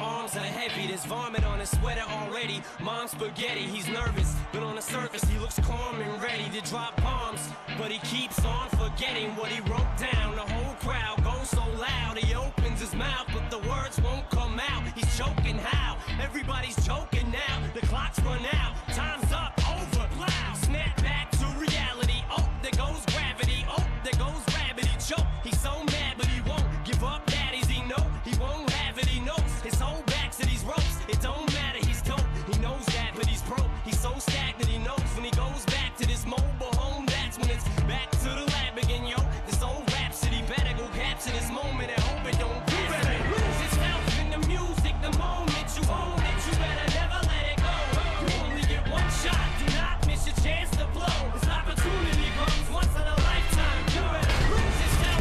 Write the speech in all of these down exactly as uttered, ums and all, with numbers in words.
arms are heavy, there's vomit on his sweater already. Mom's spaghetti, he's nervous, but on the surface he looks calm and ready to drop bombs. But he keeps on forgetting what he wrote down. The whole crowd goes so loud, he opens his mouth, but the words won't come out. He's choking how? Everybody's choking now. The clock's run out, time's up, over, loud. Snap back to reality, oh, there goes gravity, oh, there goes gravity, choke. He's so mad, but he won't give up, daddies, he know he won't have it, he knows his whole back's to these ropes. It don't matter, he's dope, he knows that, but he's broke. He's so stagnant, he knows when he goes back to this mobile home, that's when it's back to the lab again, yo. This old rhapsody better go capture this moment and hope it don't pass. You better lose yourself in the music the moment you own it. You better never let it go. You only get one shot, do not miss your chance to blow. This opportunity comes once in a lifetime. You better lose yourself.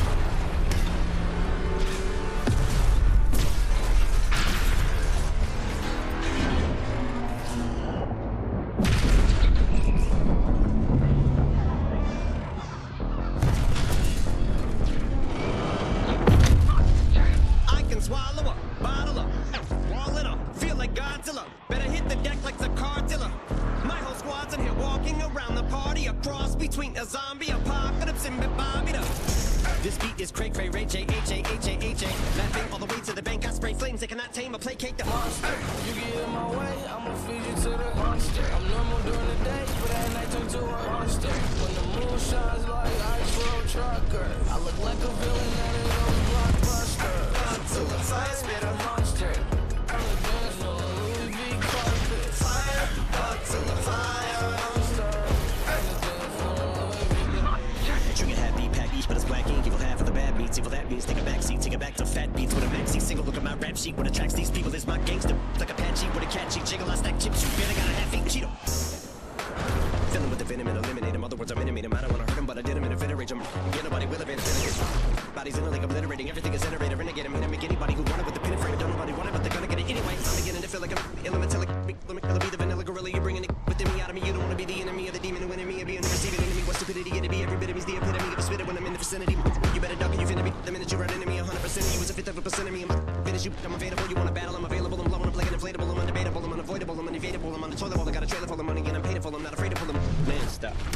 Swallow up, bottle up, wall it up, feel like Godzilla. Better hit the deck like the cardilla. My whole squad's in here walking around the party, a cross between a zombie apocalypse and Bobby. This beat is cray cray, Ray J, H A, H A, H A. Laughing all the way to the bank, I spray flames, they cannot tame or placate the monster. You get in my way, I'ma feed you to the monster. I'm normal during the day, but at night turn to a monster. When the moon shines like ice road trucker, I look like a villain out of those blockbusters. To the fire, spit a monster. I'm a dance on a Louis V carpet. Fire, up to the fire monster. I'm a dance on a Louis V. Trigger happy, pack each, but it's black ink. Evil half of the bad beats. Evil that means take a back seat, take it back to fat beats with a maxi single. Look at my rap sheet. What attracts these people is my gangster. Like Apache with a catchy jiggle. I stack chips. You better got a half eat Cheeto. Filling with the venom and eliminate him. Other words, I'm intimate him. I don't wanna hurt him, but I did him in a fit of rage. I'm get nobody will evade it. Bodies in a lake obliterating. Everything is iterator. Renegade him. Hit him. Make anybody who wanted with the pin and frame. Don't nobody want it, but they're gonna get it anyway. I'm beginning to feel like I'm elementally. Let me be the vanilla gorilla. You're bringing it within me out of me. You don't wanna be the enemy of the demon who enemy of being the receiving enemy. What stupidity it'd be? Every bit of me's the epitome of a spitter when I'm in the vicinity. You better duck and you finna be the minute you run into me. one hundred percent of you is a fifth of a percent of me. I'm a finish you. I'm available. You wanna battle? I'm available. I'm blowing up like an inflatable. I'm undebatable. I'm unavoidable. I'm unavoidable. I'm on the toilet bowl. I got a trailer full of money and I'm paid for. I'm not afraid to pull them. Man, stop.